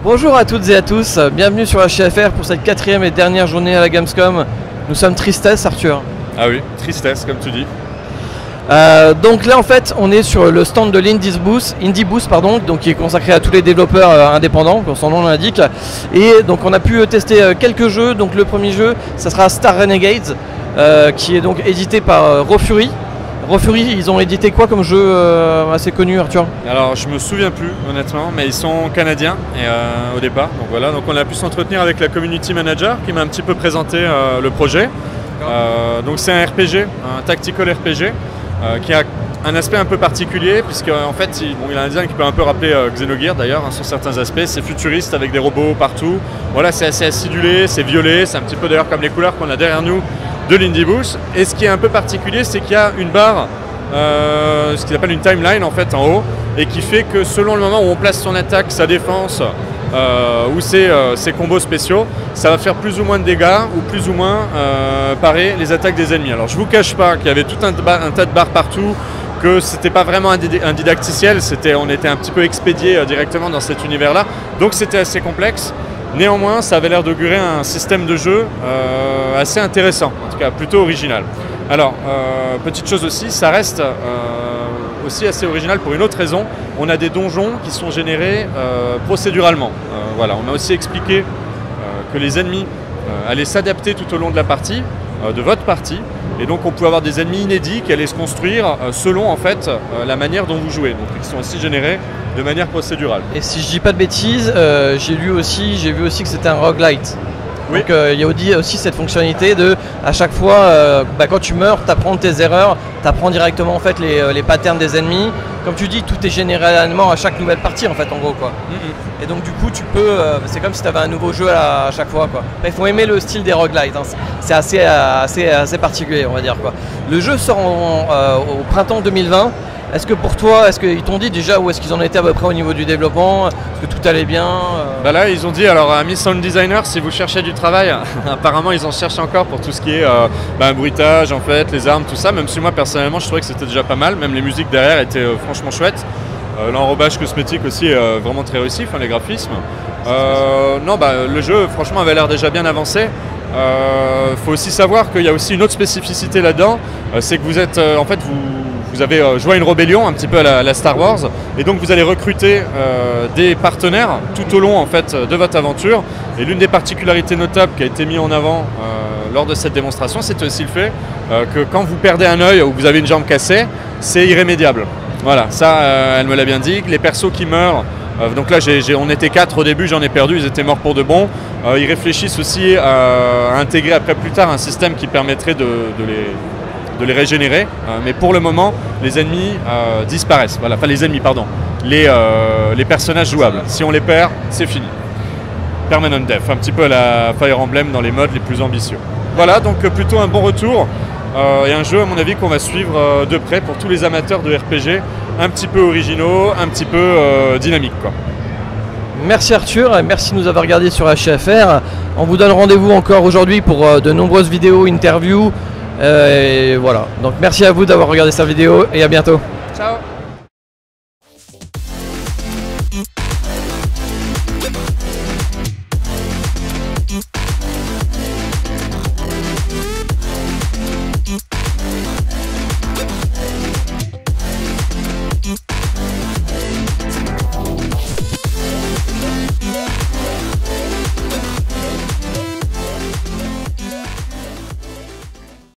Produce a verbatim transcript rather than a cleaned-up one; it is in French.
Bonjour à toutes et à tous, bienvenue sur H F R pour cette quatrième et dernière journée à la Gamescom. Nous sommes tristesse, Arthur. Ah oui, tristesse comme tu dis. Euh, donc là en fait on est sur le stand de l'Indie Booth, Indie Booth pardon, donc qui est consacré à tous les développeurs euh, indépendants, comme son nom l'indique. Et donc on a pu tester euh, quelques jeux. Donc le premier jeu, ça sera Star Renegades, euh, qui est donc édité par euh, Raw Fury. Raw Fury, ils ont édité quoi comme jeu euh, assez connu, Arthur? Alors je me souviens plus honnêtement, mais ils sont canadiens et, euh, au départ. Donc voilà, donc on a pu s'entretenir avec la community manager qui m'a un petit peu présenté euh, le projet. Euh, donc c'est un R P G, un tactical R P G. Euh, qui a un aspect un peu particulier puisque en fait il, bon, il a un design qui peut un peu rappeler euh, Xenogears d'ailleurs hein, sur certains aspects. C'est futuriste avec des robots partout. Voilà, c'est assez acidulé, c'est violet, c'est un petit peu d'ailleurs comme les couleurs qu'on a derrière nous de l'Indie Booth. Et ce qui est un peu particulier, c'est qu'il y a une barre, euh, ce qu'ils appellent une timeline en fait en haut, et qui fait que selon le moment où on place son attaque, sa défense euh, ou ses, euh, ses combos spéciaux, ça va faire plus ou moins de dégâts ou plus ou moins euh, parer les attaques des ennemis. Alors je vous cache pas qu'il y avait tout un, un tas de barres partout, que c'était pas vraiment un, un didacticiel, c'était, on était un petit peu expédié euh, directement dans cet univers-là, donc c'était assez complexe. Néanmoins, ça avait l'air d'augurer un système de jeu euh, assez intéressant, en tout cas plutôt original. Alors, euh, petite chose aussi, ça reste euh, aussi assez original pour une autre raison. On a des donjons qui sont générés euh, procéduralement. Euh, voilà, on a aussi expliqué euh, que les ennemis euh, allaient s'adapter tout au long de la partie, euh, de votre partie, et donc on pouvait avoir des ennemis inédits qui allaient se construire euh, selon en fait euh, la manière dont vous jouez. Donc ils sont aussi générés de manière procédurale. Et si je dis pas de bêtises, euh, j'ai lu aussi, j'ai vu aussi que c'était un roguelite. Oui. Donc euh, il y a aussi cette fonctionnalité de, à chaque fois, euh, bah, quand tu meurs, tu apprends tes erreurs, tu apprends directement en fait les, les patterns des ennemis. Comme tu dis, tout est généralement à chaque nouvelle partie en fait, en gros quoi. Mm-hmm. Et donc du coup, tu peux, euh, c'est comme si tu avais un nouveau jeu à, à chaque fois quoi. Il faut aimer le style des roguelites, hein. C'est assez, assez, assez particulier on va dire quoi. Le jeu sort en, euh, au printemps deux mille vingt. Est-ce que pour toi, est-ce qu'ils t'ont dit déjà où est-ce qu'ils en étaient à peu près au niveau du développement? Est-ce que tout allait bien? Bah là, ils ont dit, alors amis sound designer, si vous cherchez du travail, apparemment ils en cherchent encore pour tout ce qui est euh, bah, bruitage, en fait, les armes, tout ça, même si moi personnellement je trouvais que c'était déjà pas mal, même les musiques derrière étaient euh, franchement chouettes. Euh, l'enrobage cosmétique aussi est euh, vraiment très réussi, enfin les graphismes. Euh, non, bah le jeu franchement avait l'air déjà bien avancé. Il euh, faut aussi savoir qu'il y a aussi une autre spécificité là-dedans, euh, c'est que vous êtes, euh, en fait, vous, vous avez euh, joué à une rébellion un petit peu à la, à la Star Wars, et donc vous allez recruter euh, des partenaires tout au long en fait de votre aventure. Et l'une des particularités notables qui a été mise en avant euh, lors de cette démonstration, c'est aussi le fait euh, que quand vous perdez un œil ou que vous avez une jambe cassée, c'est irrémédiable. Voilà, ça, euh, elle me l'a bien dit. Les persos qui meurent. Donc là, j'ai, j'ai, on était quatre au début, j'en ai perdu, ils étaient morts pour de bon. Euh, ils réfléchissent aussi à, à intégrer après plus tard un système qui permettrait de, de, les, de les régénérer. Euh, mais pour le moment, les ennemis euh, disparaissent. Voilà, enfin les ennemis, pardon. Les, euh, les personnages jouables. Si on les perd, c'est fini. Permanent Death, un petit peu à la Fire Emblem dans les modes les plus ambitieux. Voilà, donc plutôt un bon retour. Euh, et un jeu à mon avis qu'on va suivre euh, de près pour tous les amateurs de R P G un petit peu originaux, un petit peu euh, dynamiques quoi. Merci Arthur, et merci de nous avoir regardé sur H F R. On vous donne rendez-vous encore aujourd'hui pour euh, de nombreuses vidéos, interviews, euh, et voilà. Donc merci à vous d'avoir regardé cette vidéo et à bientôt. Ciao.